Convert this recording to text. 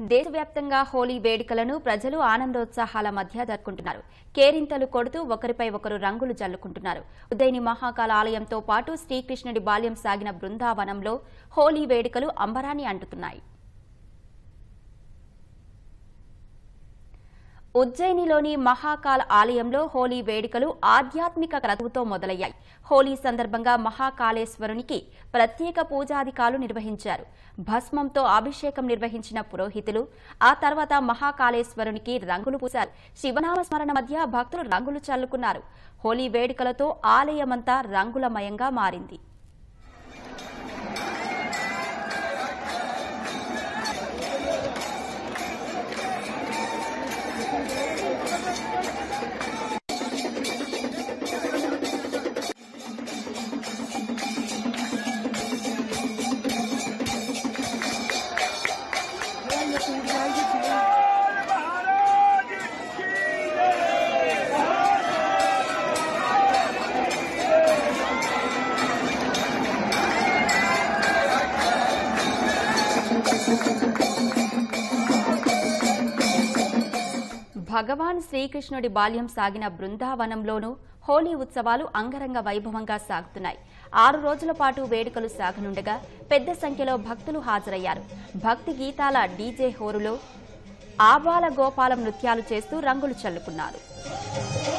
దేశవ్యాప్తంగా హోలీ వేడుకలను ప్రజలు ఆనందోత్సాహాల మధ్య జరుపుకుంటున్నారు. కేరింతలు కొడుతూ ఒకరిపై ఒకరు రంగులు జల్లుకుంటున్నారు. ఉజ్జయిని మహాకాళ ఆలయంతో పాటు శ్రీకృష్ణుడి బాల్యం సాగిన బృందావనంలో హోలీ వేడుకలు అంబరాన్ని అంటుతున్నాయి. ఉజ్జయినిలోని మహాకాళ ఆలయంలో హోలీ వేడుకలు ఆధ్యాత్మిక క్రతువుతో మొదలయ్యాయి. హోలీ సందర్భంగా మహాకాళేశ్వరునికి ప్రత్యేక పూజాధికాలు నిర్వహించారు. భస్మంతో అభిషేకం నిర్వహించిన పురోహితులు ఆ తర్వాత మహాకాళేశ్వరునికి రంగులు పూశారు. శివనామ స్మరణ మధ్య భక్తులు రంగులు చల్లుకున్నారు. హోలీ వేడుకలతో ఆలయమంతా రంగులమయంగా మారింది. భగవాన్ శ్రీకృష్ణుడి బాల్యం సాగిన బృందావనంలోనూ హోలీ ఉత్సవాలు అంగరంగ వైభవంగా సాగుతున్నాయి. 6 రోజుల పాటు వేడుకలు సాగనుండగా పెద్ద సంఖ్యలో భక్తులు హాజరయ్యారు. భక్తి గీతాల డీజే హోరులో ఆబాల గోపాలం నృత్యాలు చేస్తూ రంగులు చల్లుకున్నారు.